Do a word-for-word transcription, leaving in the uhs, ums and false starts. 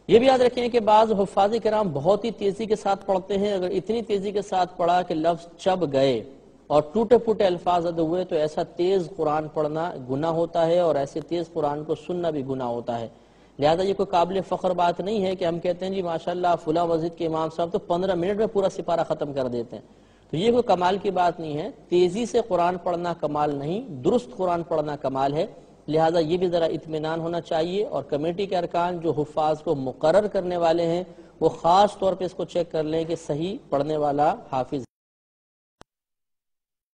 ये भी याद रखें कि बाज़ हुफ़ाज़ किराम बहुत ही तेजी के साथ पढ़ते हैं। अगर इतनी तेजी के साथ पढ़ा कि लफ्ज चब गए और टूटे फूटे अल्फाज अदा हुए तो ऐसा तेज कुरान पढ़ना गुनाह होता है और ऐसे तेज कुरान को सुनना भी गुनाह होता है। लिहाजा ये कोई काबिल फख्र बात नहीं है कि हम कहते हैं जी माशाल्लाह फुला मस्जिद के इमाम साहब तो पंद्रह मिनट में पूरा सिपारा खत्म कर देते हैं। तो ये कोई कमाल की बात नहीं है। तेजी से कुरान पढ़ना कमाल नहीं, दुरुस्त कुरान पढ़ना कमाल है। लिहाजा ये भी जरा इत्मीनान होना चाहिए और कमेटी के अरकान जो हुफ़ाज को मुकर्रर करने वाले हैं वो खास तौर पर इसको चेक कर लें कि सही पढ़ने वाला हाफिज